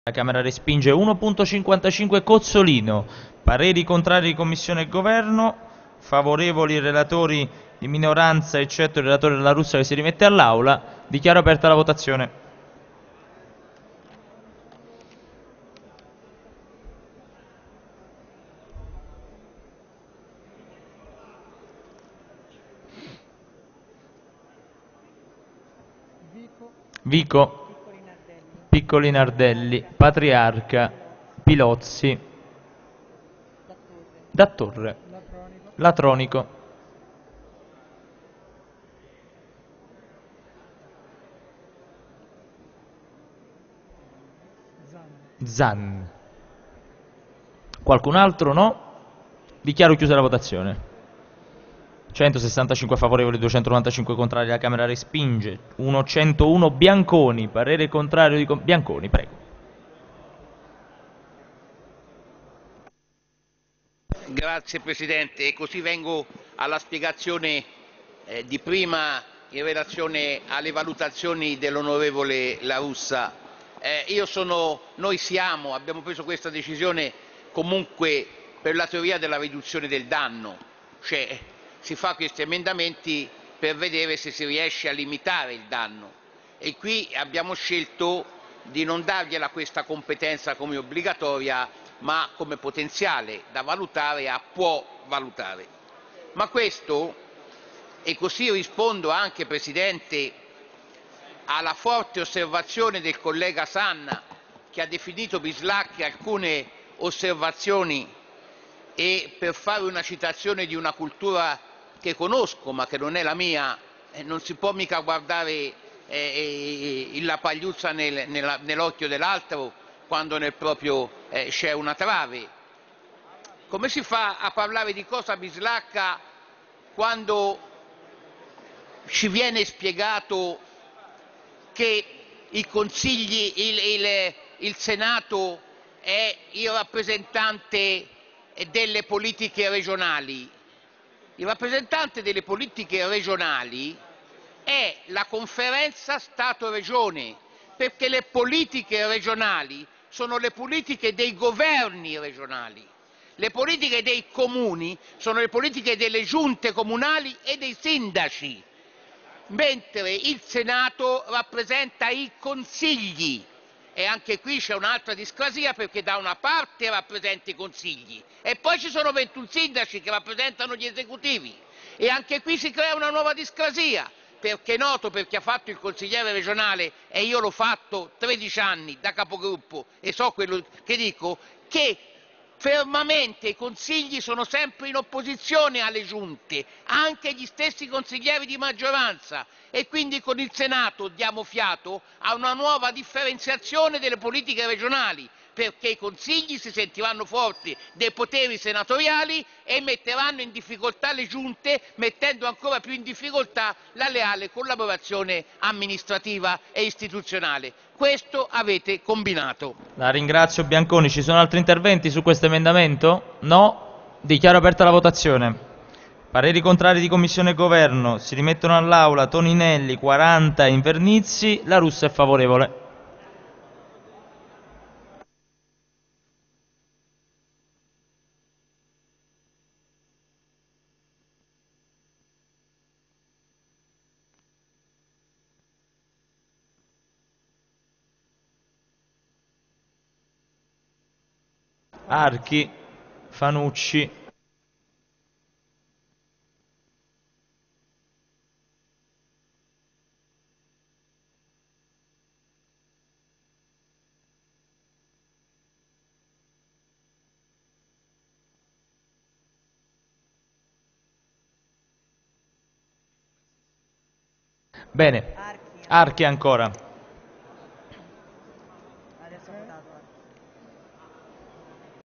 La Camera respinge 1.55 Cozzolino. Pareri contrari di Commissione e Governo. Favorevoli relatori di minoranza, eccetto il relatore della Russa che si rimette all'Aula. Dichiaro aperta la votazione. Vico, Piccolinardelli, Patriarca, Pilozzi, Dattorre, Latronico, Zan. Qualcun altro no? Dichiaro chiusa la votazione. 165 favorevoli, 295 contrari, la Camera respinge. 101 Bianconi, parere contrario di Bianconi, prego. Grazie Presidente, e così vengo alla spiegazione di prima in relazione alle valutazioni dell'onorevole La Russa. Abbiamo preso questa decisione comunque per la teoria della riduzione del danno, cioè si fa questi emendamenti per vedere se si riesce a limitare il danno e qui abbiamo scelto di non dargliela questa competenza come obbligatoria ma come potenziale da valutare a può valutare. Ma questo, e così rispondo anche Presidente alla forte osservazione del collega Sanna che ha definito bislacche alcune osservazioni e per fare una citazione di una cultura che conosco ma che non è la mia, non si può mica guardare la pagliuzza nell'occhio dell'altro quando nel proprio c'è una trave. Come si fa a parlare di cosa bislacca quando ci viene spiegato che il Senato è il rappresentante delle politiche regionali? Il rappresentante delle politiche regionali è la conferenza Stato-Regione, perché le politiche regionali sono le politiche dei governi regionali, le politiche dei comuni sono le politiche delle giunte comunali e dei sindaci, mentre il Senato rappresenta i consigli. E anche qui c'è un'altra discrasia perché da una parte rappresenta i consigli e poi ci sono 21 sindaci che rappresentano gli esecutivi e anche qui si crea una nuova discrasia perché è noto per chi ha fatto il consigliere regionale e io l'ho fatto 13 anni da capogruppo e so quello che dico, che fermamente i consigli sono sempre in opposizione alle giunte, anche gli stessi consiglieri di maggioranza e quindi con il Senato diamo fiato a una nuova differenziazione delle politiche regionali perché i consigli si sentiranno forti dei poteri senatoriali e metteranno in difficoltà le giunte, mettendo ancora più in difficoltà la leale collaborazione amministrativa e istituzionale. Questo avete combinato. La ringrazio Bianconi. Ci sono altri interventi su questo emendamento? No? Dichiaro aperta la votazione. Pareri contrari di Commissione e Governo. Si rimettono all'Aula Toninelli, 40, Invernizzi. La Russa è favorevole. Archi, Fanucci, bene, Archi ancora.